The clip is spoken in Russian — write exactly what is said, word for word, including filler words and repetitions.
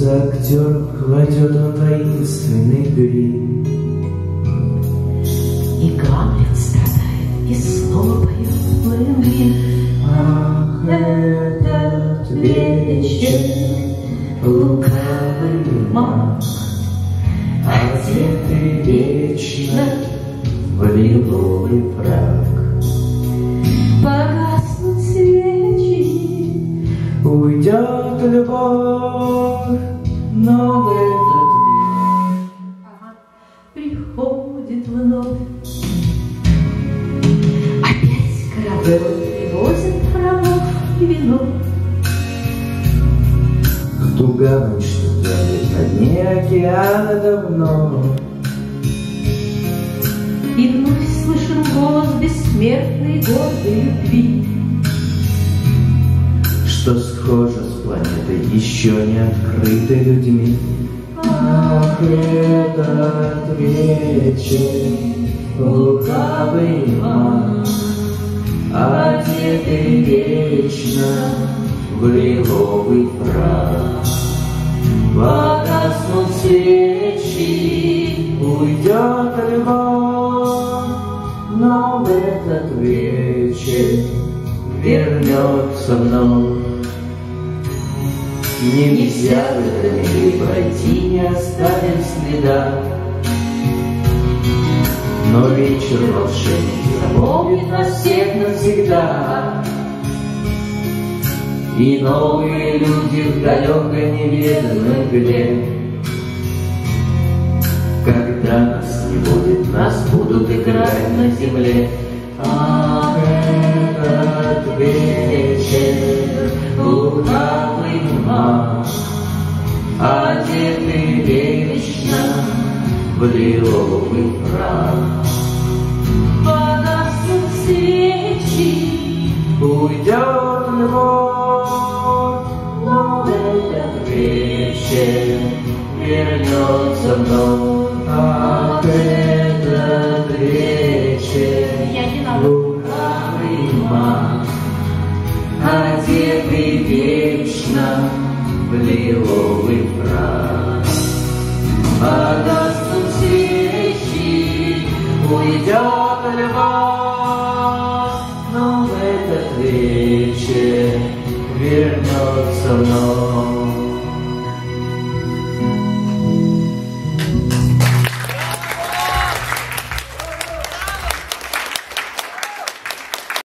За актер кладет он таинственный грим. И Гамлет страдает, и снова поет Лэнгрин. Ах, этот вечер, лукавый маг, одетый вечно в лиловый фрак. Погаснут свечи, Уйдет любовь, но в этот ага, приходит вновь. Опять корабль привозит рабов и вино. в ту гавань, что тянет на дне океана давно. И вновь слышен голос бессмертной гордой любви, Что схоже с планетой, еще не открытой людьми. Ах, этот вечер, лукавый маг, одетый вечно в лиловый фрак. Погаснут свечи, уйдет любовь, но в этот вечер вернется вновь. Нельзя в этом мире пройти, не оставив следа, но вечер волшебный запомнит нас всех навсегда. И новые люди в далекой неведомой мгле, когда нас не будет, нас будут играть на земле. Ах, этот вечер, лукавый маг, одетый вечно в лиловый фрак. погаснут свечи, Уйдет любовь, но в этот вечер вернется вновь. Ах, этот вечер, я не надо. лукавый маг, одетый вечно в лиловый фрак. Погаснут свечи, уйдет